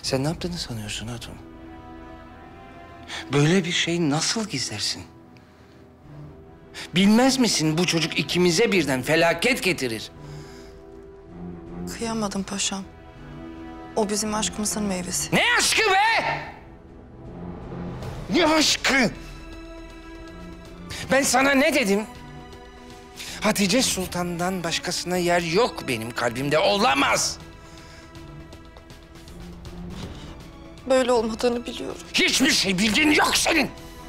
Sen ne yaptığını sanıyorsun Hatun? Böyle bir şeyi nasıl gizlersin? Bilmez misin bu çocuk ikimize birden felaket getirir? Kıyamadım paşam. O bizim aşkımızın meyvesi. Ne aşkı be? Ne aşkı? Ben sana ne dedim? Hatice Sultan'dan başkasına yer yok benim kalbimde. Olamaz. Böyle olmadığını biliyorum. Hiçbir şey bildiğin yok senin.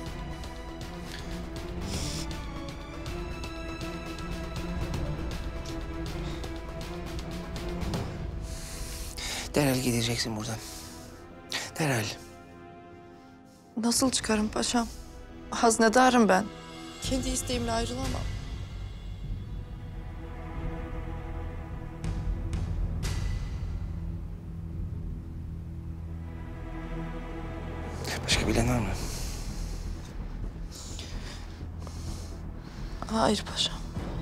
Derhal gideceksin buradan. Derhal. Nasıl çıkarım paşam? Haznedarım ben. Kendi isteğimle ayrılamam. Başka bilen var mı? Hayır paşam.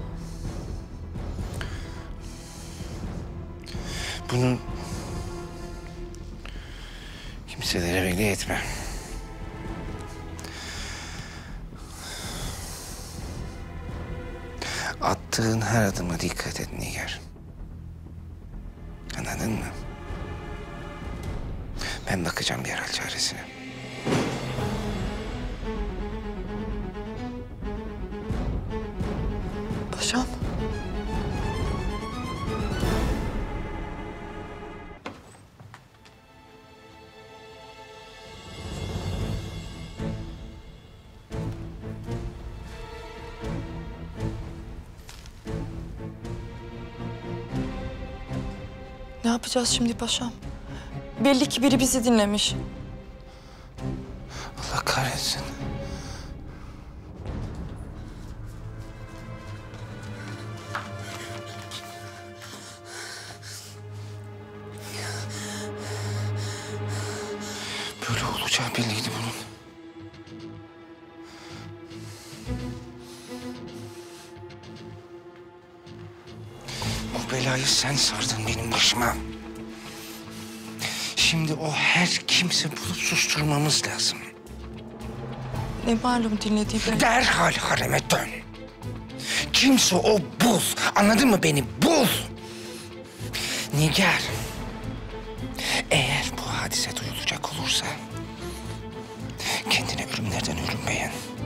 Bunu kimselere belli etme. Attığın her adıma dikkat et Nigar. Anladın mı? Ben bakacağım bir hal çaresine. Paşam. Ne yapacağız şimdi paşam? Belli ki biri bizi dinlemiş. Allah kahretsin. Böyle olacağı belliydi bunun. Bu belayı sen sardın benim başıma. Şimdi o her kimse bulup susturmamız lazım. Ne malum dinlediği ben. Derhal hareme dön. Kimse o bul. Anladın mı beni? Bul. Nigar. Eğer bu hadise duyulacak olursa kendine ölümlerden ölüm beğen.